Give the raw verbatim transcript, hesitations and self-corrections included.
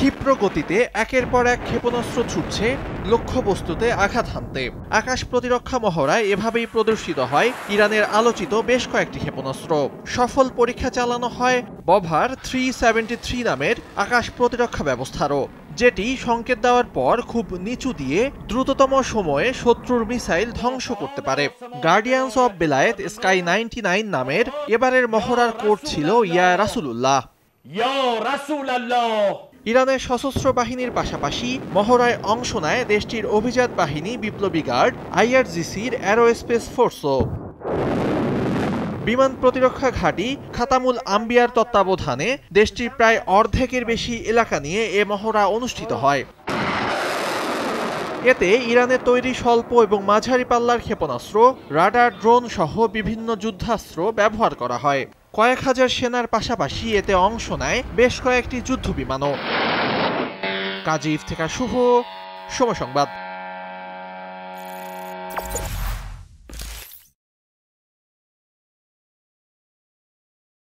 ক্ষিপ্র গতিতে একের পর এক ক্ষেপণাস্ত্র ছুটছে লক্ষ্যবস্তুতে আঘাত হানতে। আকাশ প্রতিরক্ষা মহড়ায় এভাবেই প্রদর্শিত হয় ইরানের আলোচিত বেশ কয়েকটি ক্ষেপণাস্ত্র। সফল পরীক্ষা চালানো হয় বভার থ্রি সেভেন্টি থ্রি নামের আকাশ প্রতিরক্ষা ব্যবস্থারও, যেটি সংকেত দেওয়ার পর খুব নিচু দিয়ে দ্রুততম সময়ে শত্রুর মিসাইল ধ্বংস করতে পারে। Guardians of Velayat sky ninety nine নামের এবারের মহড়ার কোড ছিল ইয়া রাসূলুল্লাহ। ইরানের সশস্ত্র বাহিনীর পাশাপাশি মহড়ায় অংশ নেয় দেশটির অভিজাত বাহিনী বিপ্লবী গার্ড আইআরজিসির অ্যারোস্পেস ফোর্সও। বিমান প্রতিরক্ষা ঘাঁটি খাতামুল আম্বিয়ার তত্ত্বাবধানে দেশটির প্রায় অর্ধেকের বেশি এলাকা নিয়ে এ মহড়া অনুষ্ঠিত হয়। এতে ইরানের তৈরি স্বল্প এবং মাঝারি পাল্লার ক্ষেপণাস্ত্র, রাডার, ড্রোন সহ বিভিন্ন যুদ্ধাস্ত্র ব্যবহার করা হয়। কয়েক হাজার সেনার পাশাপাশি এতে অংশ নেয় বেশ কয়েকটি যুদ্ধ বিমানও। কাজী ইফতেখার শুভ, সময় সংবাদ।